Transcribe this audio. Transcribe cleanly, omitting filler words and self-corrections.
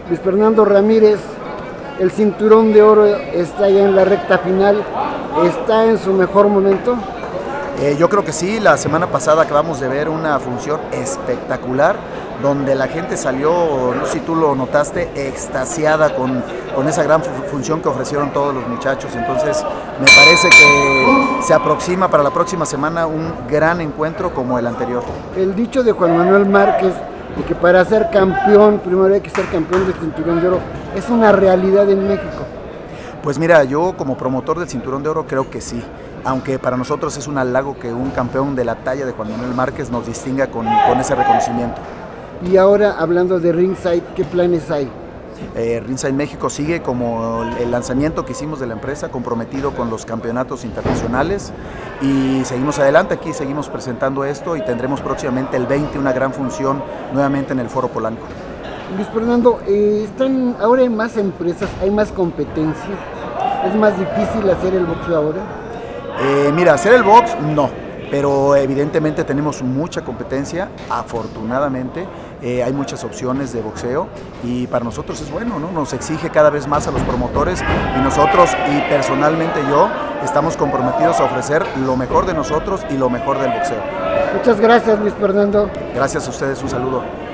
Luis Fernando Ramírez, el cinturón de oro está ya en la recta final, está en su mejor momento. Yo creo que sí, la semana pasada acabamos de ver una función espectacular donde la gente salió, no sé si tú lo notaste, extasiada con esa gran función que ofrecieron todos los muchachos. Entonces me parece que se aproxima para la próxima semana un gran encuentro como el anterior. El dicho de Juan Manuel Márquez de que para ser campeón primero hay que ser campeón del cinturón de oro es una realidad en México. Pues mira, yo como promotor del cinturón de oro creo que sí, aunque para nosotros es un halago que un campeón de la talla de Juan Manuel Márquez nos distinga con ese reconocimiento. Y ahora hablando de Ringside, ¿qué planes hay? Ringside México sigue como el lanzamiento que hicimos de la empresa, comprometido con los campeonatos internacionales, y seguimos adelante, aquí seguimos presentando esto y tendremos próximamente el 20 una gran función nuevamente en el Foro Polanco. Luis Fernando, ahora hay más empresas, hay más competencia, ¿es más difícil hacer el boxeo ahora? Mira, hacer el box no, pero evidentemente tenemos mucha competencia, afortunadamente. Hay muchas opciones de boxeo y para nosotros es bueno, ¿no? Nos exige cada vez más a los promotores y nosotros, y personalmente yo, estamos comprometidos a ofrecer lo mejor de nosotros y lo mejor del boxeo. Muchas gracias, Luis Fernando. Gracias a ustedes, un saludo.